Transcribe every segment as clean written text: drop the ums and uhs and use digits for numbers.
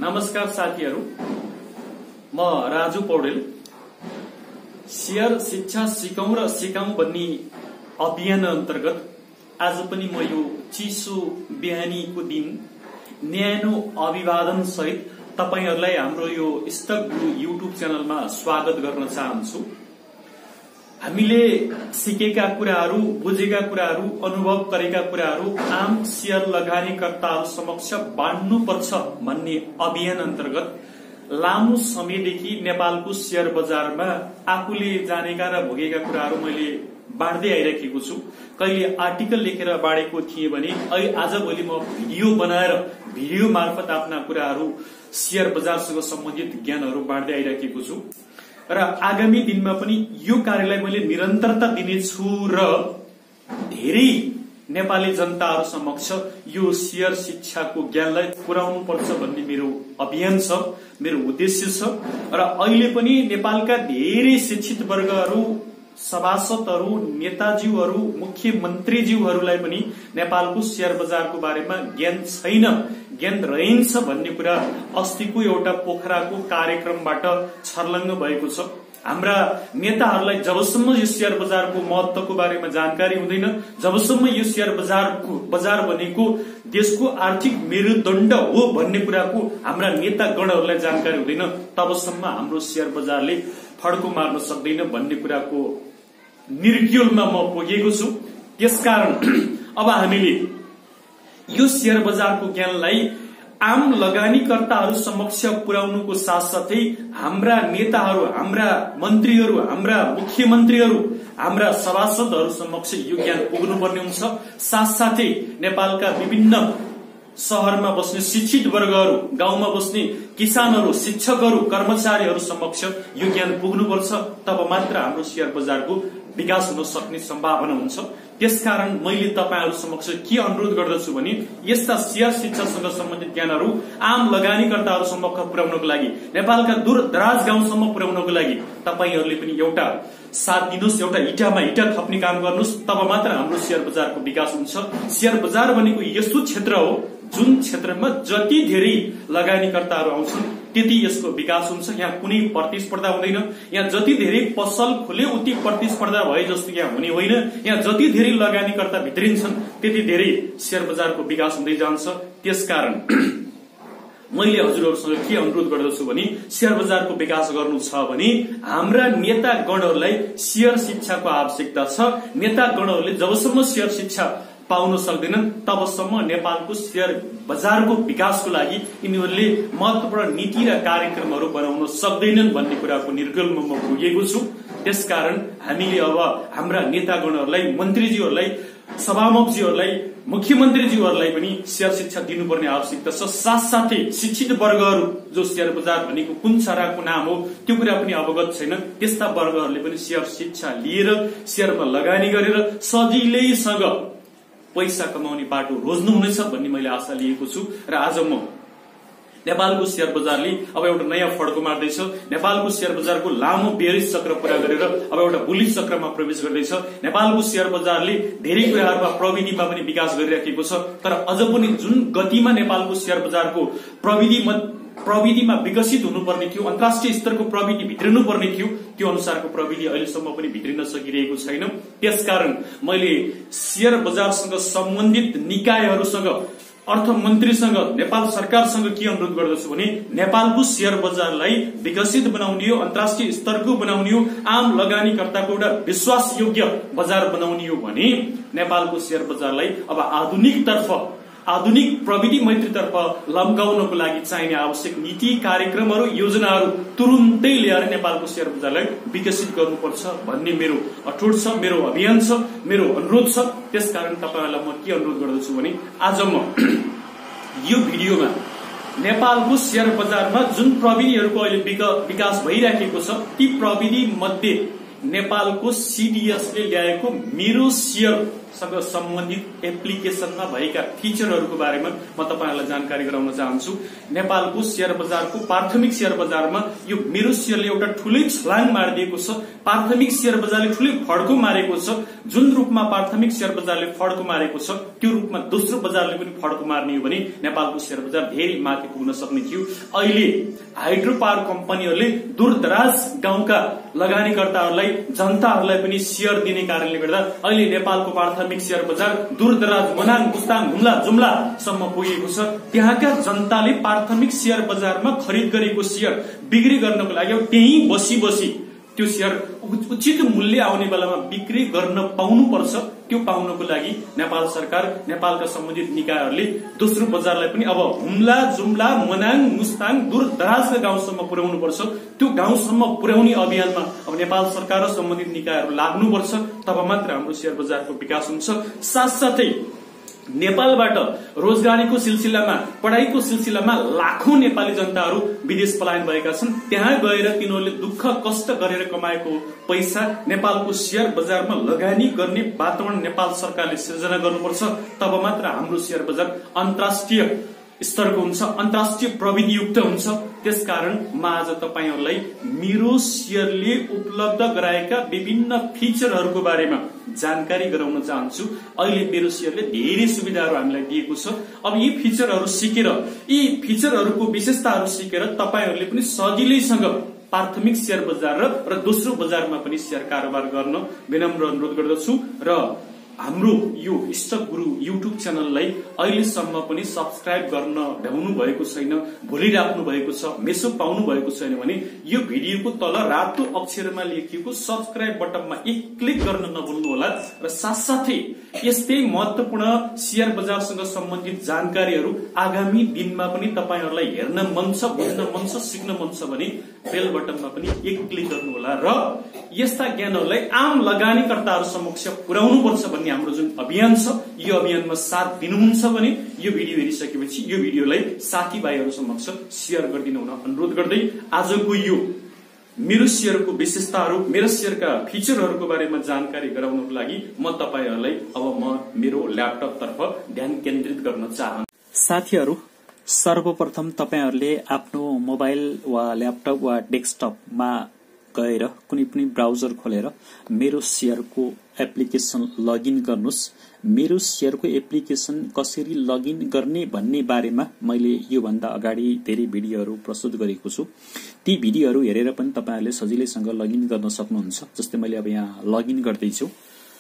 नमस्कार साथीहरू, म राजु पौडेल। शेयर शिक्षा सिकौं र सिकाउँ भन्ने अभियान अन्तर्गत आज पनि म यो चिसो बिहानीको दिन न्यानो अभिवादन सहित तपाईहरुलाई हाम्रो यो स्टक गुरु युट्युब च्यानलमा स्वागत गर्न चाहन्छु। हामीले सिकेका कुराहरू, बुझेका कुराहरू, अनुभव गरेका कुराहरू आम शेयर लगानीकर्ताहरू समक्ष बाँड्नुपर्छ भन्ने अभियान अन्तर्गत लामो समयदेखि नेपालको शेयर बजारमा आफूले जानेका र भोगेका कुराहरू मैले बाँड्दै आइरहेको छु। कहिले आर्टिकल लेखेर बाँडेको थिएँ भने आजभोलि म भिडियो बनाएर भिडियो मार्फत आफ्ना कुराहरू शेयर बजारसँग सम्बन्धित ज्ञानहरू बाँड्दै आइरहेको छु र आगामी दिनमा पनि यो कार्यलाई मैले निरन्तरता दिनेछु र धेरै नेपाली जनताहरू समक्ष यो शेयर शिक्षाको ज्ञानलाई पुर्याउनु पर्छ भन्ने मेरो अभियान छ, मेरो उद्देश्य छ। र अहिले पनि नेपालका धेरै शिक्षित वर्गहरू, सभासदहरू, नेताज्यूहरू, मुख्यमन्त्रीज्यूहरूलाई पनि नेपालको शेयर बजारको बारेमा ज्ञान छैन, ज्ञान रहन्छ भन्ने कुरा अस्तिको एउटा पोखराको कार्यक्रमबाट छर्लङ्ग भएको छ। हाम्रा नेताहरूलाई जबसम्म यो शेयर बजारको महत्वको बारेमा जानकारी हुँदैन, जबसम्म यो शेयर बजार भनेको देशको आर्थिक मेरुदण्ड हो भन्ने कुराको हाम्रा नेता गणहरूलाई जानकारी हुँदैन, तबसम्म हाम्रो शेयर बजारले फड्को मार्न सक्दैन भन्ने कुराको निर्क्युलमा म पुगेको छु। त्यसकारण अब हामीले यो शेयर बजारको ज्ञानलाई आम लगानीकर्ताहरू समक्ष पुर्याउनुको साथसाथै हाम्रा नेताहरू, हाम्रा मन्त्रीहरू, हाम्रा मुख्यमन्त्रीहरू, हाम्रा सभासदहरू समक्ष यो ज्ञान पुग्नुपर्ने हुन्छ। साथसाथै नेपालका विभिन्न शहरमा बस्ने शिक्षित वर्गहरू, गाउँमा बस्ने किसानहरू, शिक्षकहरू, कर्मचारीहरू समक्ष यो ज्ञान पुग्नुपर्छ। तब मात्र हाम्रो शेयर बजारको विकास हुन सक्ने सम्भावना हुन्छ। त्यसकारण मैले तपाईहरु समक्ष के अनुरोध गर्दछु भने यस्ता शेयर शिक्षासँग सम्बन्धित ज्ञानहरू आम लगानीकर्ताहरू समक्ष पुर्याउनको लागि, नेपालका दूर दराज गाउँसम्म पुर्याउनको लागि तपाईहरुले पनि एउटा साथ दिनुस्, एउटा इँटामा इँटा थप्ने काम गर्नुस्, तब मात्र हाम्रो शेयर बजारको विकास हुन्छ। शेयर बजार भनेको यस्तो क्षेत्र हो जुन क्षेत्रमा जति धेरै लगानीकर्ताहरू आउँछन् त्यति यसको विकास हुन्छ। यहाँ कुनै प्रतिस्पर्धा हुँदैन, यहाँ जति धेरै पसल खोले उति प्रतिस्पर्धा भए जस्तो यहाँ हुने होइन। यहाँ जति धेरै लगानीकर्ता भित्रिन्छन् त्यति धेरै शेयर बजारको विकास हुँदै जान्छ। त्यसकारण मैले हजुरहरूसँग के अनुरोध गर्दछु भने शेयर बजारको विकास गर्नु छ भने हाम्रा नेता गणहरूलाई शेयर शिक्षाको आवश्यकता छ। नेता गणहरूले जबसम्म शेयर शिक्षा पाउन सक्दैनन् तबसम्म नेपालको शेयर बजारको विकासको लागि यिनीहरूले महत्वपूर्ण नीति र कार्यक्रमहरू बनाउन सक्दैनन् भन्ने कुराको निर्गलमा म पुगेको छु। त्यसकारण हामीले अब हाम्रा नेतागणहरूलाई, मन्त्रीज्यूहरूलाई, सभामुखज्यूहरूलाई, मुख्यमन्त्रीज्यूहरूलाई पनि शेयर शिक्षा दिनुपर्ने आवश्यकता छ। साथसाथै शिक्षित वर्गहरू जो शेयर बजार भनेको कुन चराको नाम हो त्यो कुरा पनि अवगत छैन, त्यस्ता वर्गहरूले पनि शेयर शिक्षा लिएर शेयरमा लगानी गरेर सजिलैसँग पैसा कमाउने बाटो रोज्नुहुनेछ भन्ने मैले आशा लिएको छु। र आज म नेपालको शेयर बजारले अब एउटा नयाँ फड्को मार्दैछ। नेपालको शेयर बजारको लामो बेरिज चक्र पूरा गरेर अब एउटा बुलिस चक्रमा प्रवेश गर्दैछ। नेपालको शेयर बजारले धेरै कुराहरूमा प्रविधिमा पनि विकास गरिराखेको छ, तर अझ पनि जुन गतिमा नेपालको शेयर बजारको प्रविधिमा विकसित हुनुपर्ने थियो, अन्तर्राष्ट्रिय स्तरको प्रविधि भित्रिनु पर्ने थियो, त्यो अनुसारको प्रविधि अहिलेसम्म पनि भित्रिन सकिरहेको छैन। त्यसकारण मैले शेयर बजारसँग सम्बन्धित निकायहरूसँग, अर्थमन्त्रीसँग, नेपाल सरकारसँग के अनुरोध गर्दछु भने नेपालको शेयर बजारलाई विकसित बनाउने हो, अन्तर्राष्ट्रिय स्तरको बनाउने हो, आम लगानीकर्ताको एउटा विश्वासयोग्य बजार बनाउने हो भने नेपालको शेयर बजारलाई अब आधुनिक प्रविधि मैत्रीतर्फ लम्काउनको लागि चाहिने आवश्यक नीति, कार्यक्रमहरू, योजनाहरू तुरुन्तै ल्याएर नेपालको शेयर बजारलाई विकसित गर्नुपर्छ भन्ने मेरो अठोट छ, मेरो अभियान छ, मेरो अनुरोध छ। त्यसकारण तपाईहरुलाई म के अनुरोध गर्दछु भने आज म यो भिडियोमा नेपालको शेयर बजारमा जुन प्रविधिहरूको अहिले विकास भइराखेको छ ती प्रविधि मध्ये नेपालको सीडीएसले ल्याएको मेरो शेयर सँग सम्बन्धित एप्लिकेशनमा भएका फिचरहरूको बारेमा म तपाईहरुलाई जानकारी गराउन चाहन्छु। नेपालको शेयर बजारको प्राथमिक शेयर बजारमा यो मेरो शेयरले एउटा ठूलै छलाङ मारिदिएको छ। प्राथमिक शेयर बजारले ठूलै फड्को मारेको छ। जुन रूपमा प्राथमिक शेयर बजारले फड्को मारेको छ त्यो रूपमा दोस्रो बजारले पनि फड्को मार्ने हो भने नेपालको शेयर बजार धेरै माथि पुग्न सक्ने थियो। अहिले हाइड्रो पावर कम्पनीहरूले दूरदराज गाउँका लगानीकर्ताहरूलाई जनताहरूलाई पनि शेयर दिने कारणले गर्दा अहिले नेपालको प्राथमिक शेयर बजार दूरदराज मनाङ बुस्ताङ हुम्ला जुम्ला सम्म पुगेको छ। त्यहाँका जनताले प्राथमिक शेयर बजारमा खरिद गरेको शेयर बिक्री गर्नको लागि त्यही बसी त्यो शेयर उचित मूल्य आउने बेलामा बिक्री गर्न पाउनुपर्छ। त्यो पाउनको लागि नेपाल सरकार नेपालका सम्बन्धित निकायहरूले दोस्रो बजारलाई पनि अब हुम्ला जुम्ला मनाङ मुस्ताङ दूरदराजका गाउँसम्म पुर्याउनु पर्छ। त्यो गाउँसम्म पुर्याउने अभियानमा अब नेपाल सरकार र सम्बन्धित निकायहरू लाग्नुपर्छ। तब मात्र हाम्रो शेयर बजारको विकास हुन्छ। साथसाथै नेपालबाट रोजगारीको सिलसिलामा पढाइको सिलसिलामा लाखौं नेपाली जनताहरू विदेश पलायन भएका छन्। त्यहाँ गएर तिनीहरूले दुःख कष्ट गरेर कमाएको पैसा नेपालको शेयर बजारमा लगानी गर्ने वातावरण नेपाल सरकारले सृजना गर्नुपर्छ। तब मात्र हाम्रो शेयर बजार अन्तर्राष्ट्रिय स्तरको हुन्छ, अन्तर्राष्ट्रिय प्रविधियुक्त हुन्छ। त्यसकारण म आज तपाईहरुलाई मेरो शेयरले उपलब्ध गराएका विभिन्न फिचरहरूको बारेमा जानकारी गराउन चाहन्छु। अहिले मेरो शेयरले धेरै सुविधाहरू हामीलाई दिएको छ। अब यी फिचरहरू सिकेर यी फिचरहरूको विशेषताहरू सिकेर तपाईहरुले पनि सजिलैसँग प्राथमिक शेयर बजार र दोस्रो बजारमा पनि शेयर कारोबार गर्न विनम्र अनुरोध गर्दछु। र हाम्रो यो स्टक गुरु युट्युब च्यानललाई अहिलेसम्म पनि सब्स्क्राइब गर्न भ्याउनु भएको छैन, भुलिराख्नु भएको छ, मेसो पाउनु भएको छैन भने यो भिडियोको तल रातो अक्षरमा लेखिएको सब्स्क्राइब बटनमा एक क्लिक गर्न नभुल्नु होला। र साथसाथै यस्तै महत्त्वपूर्ण शेयर बजारसँग सम्बन्धित जानकारीहरू आगामी दिनमा पनि तपाईहरुलाई हेर्न मन छ, बुझ्न मन छ, सिक्न मन छ भने बेल बटनमा पनि एक क्लिक गर्नु होला। र यस्ता ज्ञानहरूलाई आम लगानीकर्ताहरू समक्ष पुर्याउनु पर्छ भन्ने हाम्रो जुन अभियान छ यो अभियानमा साथ दिनुहुन्छ भने यो भिडियो हेरिसकेपछि यो भिडियोलाई साथीभाइहरू समक्ष शेयर गरिदिनु हुन अनुरोध गर्दै आजको यो मेरो शेयरको विशेषताहरू, मेरो शेयरका फिचरहरूको बारेमा जानकारी गराउनको लागि म तपाईहरुलाई अब मेरो ल्यापटप तर्फ ध्यान केन्द्रित गर्न चाहन्छु। साथीहरू, सर्वप्रथम तपाईहरुले आफ्नो मोबाइल वा ल्यापटप वा डेस्कटपमा गएर कुनै पनि ब्राउजर खोलेर मेरो शेयरको एप्लिकेसन लगइन गर्नुस्। मेरो शेयरको एप्लिकेसन कसरी लगइन गर्ने भन्ने बारेमा मैले यो भन्दा अगाडि धेरै भिडियोहरू प्रस्तुत गरेको छु। ती भिडियोहरू हेरेर पनि तपाईहरुले सजिलैसँग लगइन गर्न सक्नुहुन्छ। जस्तै मैले अब यहाँ लगइन गर्दै छु।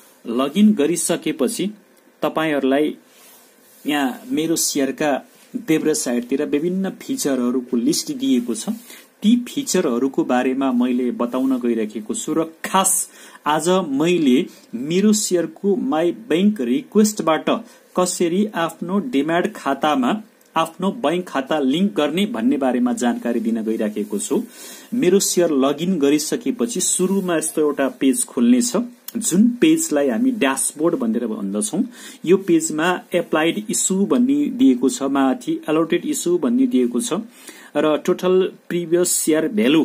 लगइन गरिसकेपछि तपाईहरुलाई यहाँ मेरो शेयरका देब्रे साइडतिर विभिन्न फिचरहरूको लिस्ट दिएको छ। ती फिचरहरूको बारेमा मैले बताउन गइरहेको छु र खास आज मैले मेरो शेयरको माई बैंक रिक्वेस्टबाट कसरी आफ्नो डिम्याट खातामा आफ्नो बैंक खाता लिंक गर्ने भन्ने बारेमा जानकारी दिन गइरहेको छु। मेरो शेयर लगइन गरिसकेपछि सुरुमा यस्तो एउटा पेज खुल्नेछ जुन पेजलाई हामी ड्याशबोर्ड भनेर भन्दछौं। यो पेजमा एप्लाइड इस्यु भन्ने दिएको छ, माथि एलोटेड इस्यु भन्ने दिएको छ र टोटल प्रिभियस शेयर भ्यालु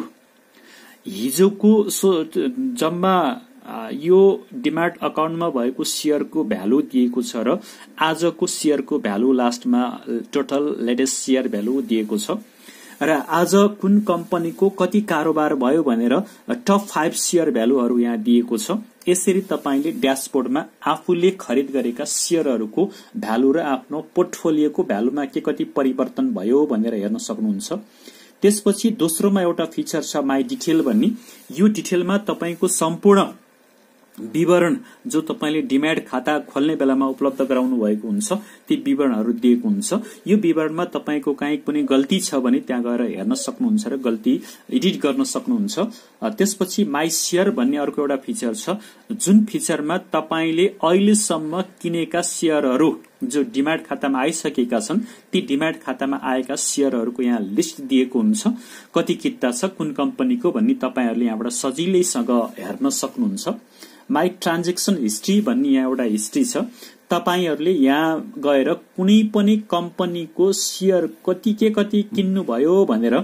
हिजोको जम्मा यो डिम्याट अकाउन्टमा भएको शेयरको भ्यालु दिएको छ र आजको शेयरको भ्यालु लास्टमा टोटल लेटेस्ट शेयर भ्यालु दिएको छ र आज कुन कम्पनीको कति कारोबार भयो भनेर टप 5 शेयर भ्यालुहरू यहाँ दिएको छ। यसरी तपाईले ड्याशबोर्डमा आफूले खरिद गरेका शेयरहरूको भ्यालु र आफ्नो पोर्टफोलियोको भ्यालुमा के कति परिवर्तन भयो भनेर हेर्न सक्नुहुन्छ। त्यसपछि दोस्रोमा एउटा फिचर छ माई डिटेल भन्ने। यो डिटेलमा तपाईको सम्पूर्ण विवरण जो तपाईले डिम्याट खाता खोल्ने बेलामा उपलब्ध गराउनु भएको हुन्छ ती विवरणहरू दिएको हुन्छ। यो विवरणमा तपाईको कहीँ पनि गल्ती छ भने त्यहाँ गएर हेर्न सक्नुहुन्छ र गल्ती एडिट गर्न सक्नुहुन्छ। त्यसपछि माई शेयर भन्ने अर्को एउटा फिचर छ जुन फिचरमा तपाईले अहिलेसम्म किनेका शेयरहरू जो डिम्याट खातामा आइसकेका छन् ती डिम्याट खातामा आएका शेयरहरूको यहाँ लिस्ट दिएको हुन्छ। कति किता छ, कुन कम्पनीको भन्ने तपाईहरुले यहाँबाट सजिलैसँग हेर्न सक्नुहुन्छ। माई ट्रान्जेक्सन हिस्ट्री भन्ने यहाँ एउटा हिस्ट्री छ। तपाईहरुले यहाँ गएर कुनै पनि कम्पनीको शेयर कति किन्नु भयो भनेर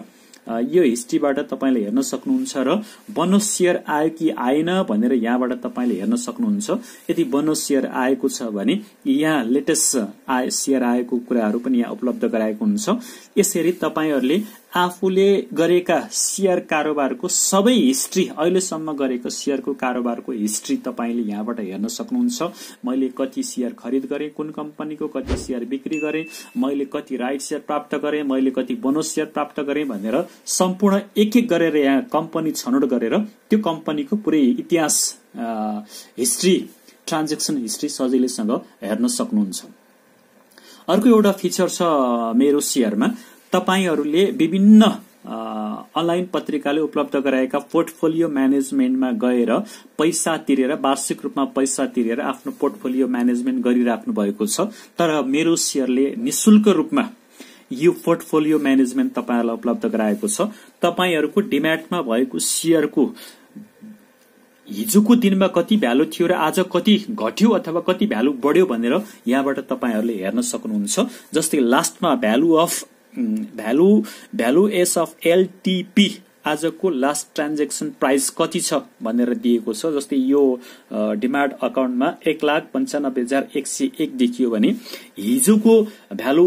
यो हिस्ट्रीबाट तपाईले हेर्न सक्नुहुन्छ र बोनस शेयर आयो कि आएन भनेर यहाँबाट तपाईले हेर्न सक्नुहुन्छ। यदि बोनस शेयर आएको छ भने यहाँ लेटेस्ट शेयर आएको कुराहरू पनि यहाँ उपलब्ध गराएको हुन्छ। यसरी तपाईहरुले आफूले गरेका शेयर कारोबारको सबै हिस्ट्री, अहिलेसम्म गरेको शेयरको कारोबारको हिस्ट्री तपाईले यहाँबाट हेर्न सक्नुहुन्छ। मैले कति शेयर खरिद गरे, कुन कम्पनीको कति शेयर बिक्री गरे, मैले कति राइट शेयर प्राप्त गरे, मैले कति बोनस शेयर प्राप्त गरे भनेर सम्पूर्ण एक एक गरेर यहाँ कम्पनी छनौट गरेर त्यो कम्पनीको पुरै इतिहास, हिस्ट्री, ट्रान्जेक्सन हिस्ट्री सजिलैसँग हेर्न सक्नुहुन्छ। अर्को एउटा फिचर छ मेरो शेयरमा, तपाईहरुले विभिन्न अनलाइन पत्रिकाले उपलब्ध गराएका पोर्टफोलियो म्यानेजमेन्टमा गएर पैसा तिरेर, वार्षिक रूपमा पैसा तिरेर आफ्नो पोर्टफोलियो म्यानेजमेन्ट गरिराख्नु भएको छ। तर मेरो शेयरले निशुल्क रूपमा यो पोर्टफोलियो म्यानेजमेन्ट तपाईहरुलाई उपलब्ध गराएको छ। तपाईहरुको डिम्याटमा भएको शेयरको हिजोको दिनमा कति भ्यालु थियो र आज कति घट्यो अथवा कति भ्यालु बढ्यो भनेर यहाँबाट तपाईहरुले हेर्न सक्नुहुन्छ। जस्तै लास्टमा भ्यालु एस अफ एलटीपी आजको लास्ट ट्रान्जेक्सन प्राइस कति छ भनेर दिएको छ। जस्तै यो डिमाट अकाउन्टमा 1,95,101 देखियो भने हिजोको भ्यालु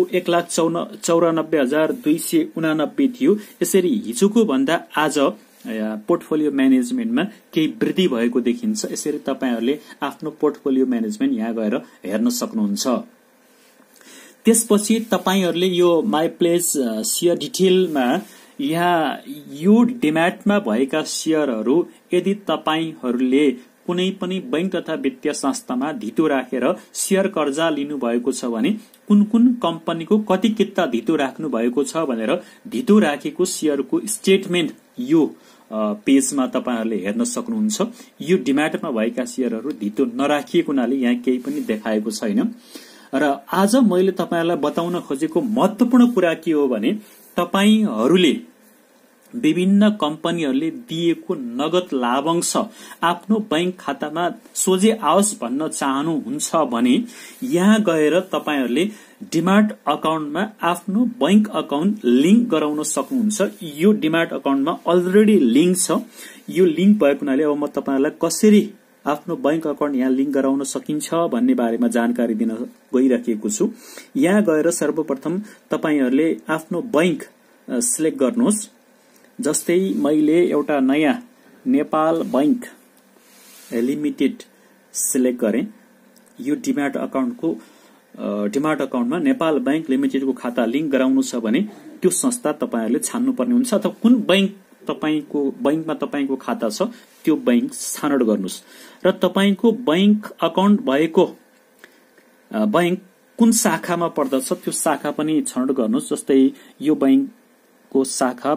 1,94,289 थियो। यसरी हिजोको भन्दा आज पोर्टफोलियो म्यानेजमेन्टमा केही वृद्धि भएको देखिन्छ। यसरी तपाईहरुले आफ्नो पोर्टफोलियो म्यानेजमेन्ट यहाँ गएर हेर्न सक्नुहुन्छ। त्यसपछि तपाईहरुले यो माई प्लेस शेयर डिटेलमा यहाँ यो डिम्याटमा भएका शेयरहरू यदि तपाईहरुले कुनै पनि बैंक तथा वित्तीय संस्थामा धितो राखेर शेयर कर्जा लिनु भएको छ भने कुन कुन कम्पनीको कति किता धितो राख्नु भएको छ भनेर धितो राखेको शेयरको स्टेटमेन्ट यो पेजमा तपाईहरुले हेर्न सक्नुहुन्छ। यो डिम्याटमा भएका शेयरहरू धितो नराखिएको हुनाले यहाँ केही पनि देखाएको छैन। र आज मैले तपाईहरुलाई बताउन खोजेको महत्त्वपूर्ण कुरा के हो भने तपाईहरुले विभिन्न कम्पनीहरुले दिएको नगद लाभांश आफ्नो बैंक खातामा सोझै आओस् भन्न चाहनुहुन्छ भने यहाँ गएर तपाईहरुले डिमाट अकाउन्टमा आफ्नो बैंक अकाउन्ट लिंक गराउन सक्नुहुन्छ। यो डिमाट अकाउन्टमा अलरेडी लिंक छ। यो लिंक भएको हुनाले अब म तपाईहरुलाई कसरी आफ्नो बैंक अकाउन्ट यहाँ लिंक गराउन सकिन्छ भन्ने बारेमा जानकारी दिन गइराखेको छु। यहाँ गएर सर्वप्रथम तपाईहरुले आफ्नो बैंक सिलेक्ट गर्नुहोस्। जस्तै मैले एउटा नयाँ नेपाल बैंक लिमिटेड सिलेक्ट गरे। यो डिमाट अकाउन्टमा नेपाल बैंक लिमिटेडको खाता लिंक गराउनु छ भने त्यो संस्था तपाईहरुले छान्नु पर्ने हुन्छ अथवा कुन बैंक तपाईको बैंकमा तपाईको खाता छ त्यो बैंक छानौट गर्नुस् र तपाईको बैंक अकाउन्ट भएको बैंक कुन शाखामा पर्दछ त्यो शाखा पनि छनौट गर्नुस्। जस्तै यो बैंकको शाखा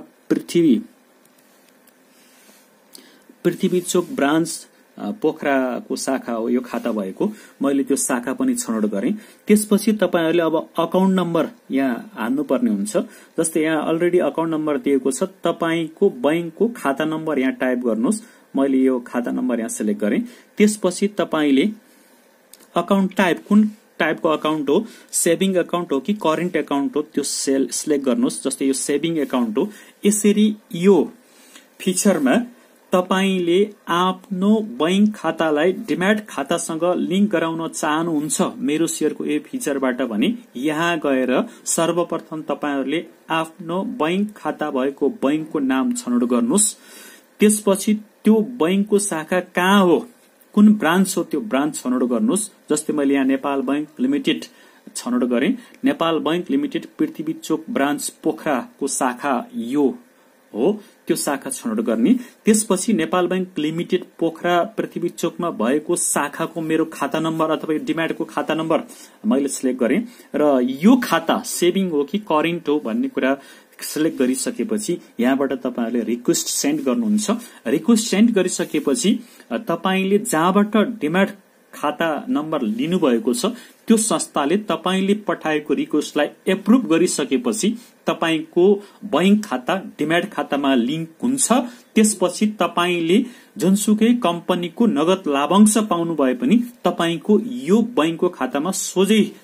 पृथ्वी चोक ब्रान्च पोखराको शाखा हो यो खाता भएको। मैले त्यो शाखा पनि छनौट गरे। त्यसपछि तपाईहरुले अब अकाउन्ट नम्बर यहाँ हाल्नु पर्ने हुन्छ। जस्तै यहाँ अलरेडी अकाउन्ट नम्बर दिएको छ। तपाईको बैंकको खाता नम्बर यहाँ टाइप गर्नुस्। मैले यो खाता नम्बर यहाँ सिलेक्ट गरे। त्यसपछि तपाईले अकाउन्ट टाइप कुन टाइपको अकाउन्ट हो, सेभिङ अकाउन्ट हो कि करेन्ट अकाउन्ट हो त्यो सिलेक्ट गर्नुस्। जस्तै यो सेभिङ अकाउन्ट हो। यसरी यो फिचरमा तपाईले आफ्नो बैंक खातालाई डिम्याट खातासँग लिंक गराउन चाहनुहुन्छ मेरो शेयरको यो फिचरबाट भने यहाँ गएर सर्वप्रथम तपाईहरुले आफ्नो बैंक खाता भएको बैंकको नाम छनौट गर्नुस्। त्यसपछि त्यो बैंकको शाखा कहाँ हो, कुन ब्रान्च हो त्यो ब्रान्च छनौट गर्नुस्। जस्तै मैले यहाँ नेपाल बैंक लिमिटेड छनौट गरे। Nepal bank limited Prithvi Chowk branch पोखराको शाखा यो हो, त्यो शाखा छनौट गर्ने। त्यसपछि नेपाल बैंक लिमिटेड पोखरा पृथ्वी चोकमा भएको शाखाको मेरो खाता नम्बर अथवा डिम्याटको खाता नम्बर मैले सिलेक्ट गरे र यो खाता सेभिङ हो कि करेन्ट हो भन्ने कुरा सिलेक्ट गरिसकेपछि यहाँबाट तपाईहरुले रिक्वेस्ट सेन्ड गर्नुहुन्छ। रिक्वेस्ट सेन्ड गरिसकेपछि तपाईले जहाँबाट डिम्याट खाता नम्बर लिनु भएको छ त्यो संस्थाले तपाईले पठाएको रिक्वेस्टलाई एप्रुभ गरिसकेपछि तपाईको बैंक खाता डिम्याट खातामा लिंक हुन्छ। त्यसपछि तपाईले जुनसुकै कम्पनीको नगद लाभांश पाउनु भए पनि तपाईको यो बैंकको खातामा सोझै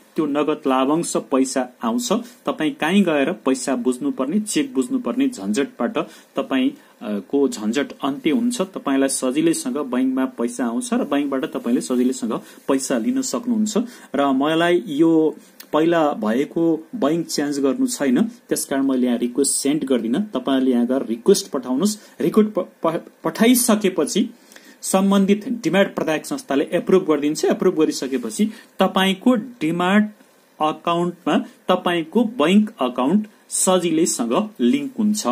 त्यो नगद लाभांश पैसा आउँछ। तपाई कहीँ गएर पैसा बुझ्नुपर्ने, चेक बुझ्नुपर्ने झन्झटबाट तपाईको झन्झट अन्त्य हुन्छ। तपाईलाई सजिलैसँग बैंकमा पैसा आउँछ र बैंकबाट तपाईले सजिलैसँग पैसा लिन सक्नुहुन्छ। र मलाई यो पहिला भएको बैंक चेन्ज गर्नु छैन, त्यसकारण मैले यहाँ रिक्वेस्ट सेन्ड गर्दिन। तपाईहरुले यहाँ गएर रिक्वेस्ट पठाउनुस्। रिक्वेस्ट पठाइसकेपछि सम्बन्धित डिमाट प्रदायक संस्थाले एप्रुभ गरिदिन्छ। एप्रुभ गरिसकेपछि तपाईको डिमाट अकाउन्टमा तपाईको बैंक अकाउन्ट सजिलैसँग लिंक हुन्छ।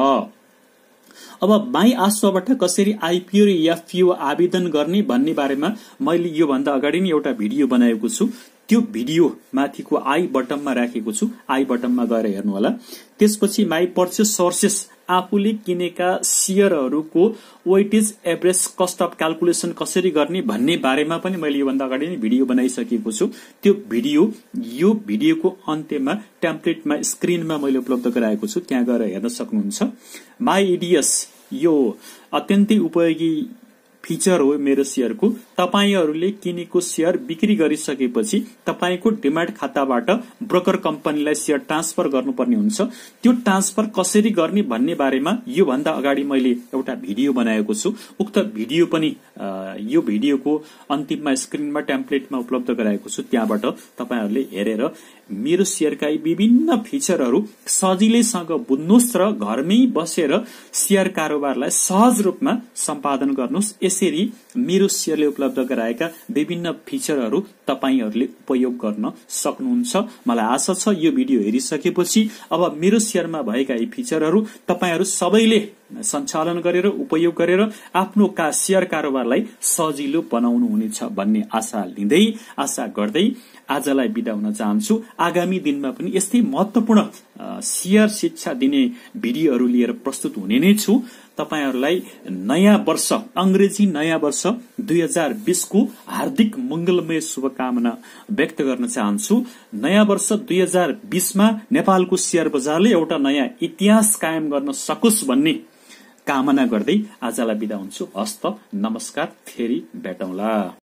अब माई आस्वाबाट कसरी आईपीओ र एफपीओ आवेदन गर्ने भन्ने बारेमा मैले यो भन्दा अगाडि नै एउटा भिडियो बनाएको छु। त्यो भिडियो माथिको आई बटनमा राखेको छु, आई बटनमा गएर हेर्नु होला। त्यसपछि माई पर्चेस सोर्सेस आफूले किनेका शेयरहरूको weightage average cost of calculation कसरी गर्ने भन्ने बारेमा पनि मैले योभन्दा अगाडि नै भिडियो बनाइसकेको छु। त्यो भिडियो यो भिडियोको अन्त्यमा टेम्प्लेटमा स्क्रिनमा मैले उपलब्ध गराएको छु, त्यहाँ गएर हेर्न सक्नुहुन्छ। माई ईडीएस यो अत्यन्तै उपयोगी फिचर हो मेरो शेयरको। तपाईहरुले किनेको शेयर बिक्री गरिसकेपछि तपाईको डिमाट खाताबाट ब्रोकर कम्पनीलाई शेयर ट्रान्सफर गर्नुपर्ने हुन्छ। त्यो ट्रान्सफर कसरी गर्ने भन्ने बारेमा यो भन्दा अगाडि मैले एउटा भिडियो बनाएको छु। उक्त भिडियो पनि यो भिडियोको अन्तिममा स्क्रिनमा टेम्प्लेटमा उपलब्ध गराएको छु, त्यहाँबाट तपाईहरुले हेरेर मेरो शेयरका विभिन्न फिचरहरू सजिलैसँग बुझ्नुस् र घरमै बसेर शेयर कारोबारलाई सहज रूपमा सम्पादन गर्नुस्। यसरी मेरो शेयरले उपलब्ध गराएका विभिन्न फिचरहरू तपाईहरुले उपयोग गर्न सक्नुहुन्छ। मलाई आशा छ यो भिडियो हेरिसकेपछि अब मेरो शेयरमा भएका यी फिचरहरू तपाईहरु सबैले सञ्चालन गरेर उपयोग गरेर आफ्नो शेयर कारोबारलाई सजिलो बनाउनु हुनेछ भन्ने आशा लिँदै आशा गर्दै आजलाई बिदा हुन चाहन्छु। आगामी दिनमा पनि यस्तै महत्वपूर्ण शेयर शिक्षा दिने भिडियोहरू लिएर प्रस्तुत हुने नै छु। तपाईहरुलाई नयाँ वर्ष अंग्रेजी नयाँ वर्ष 2020 को हार्दिक मंगलमय शुभकामना व्यक्त गर्न चाहन्छु। नयाँ वर्ष 2020 मा नेपालको शेयर बजारले एउटा नयाँ इतिहास कायम गर्न सकोस् भन्ने कामना गर्दै आजलाई बिदा हुन्छु। हस्त नमस्कार, फेरि भेटौँला।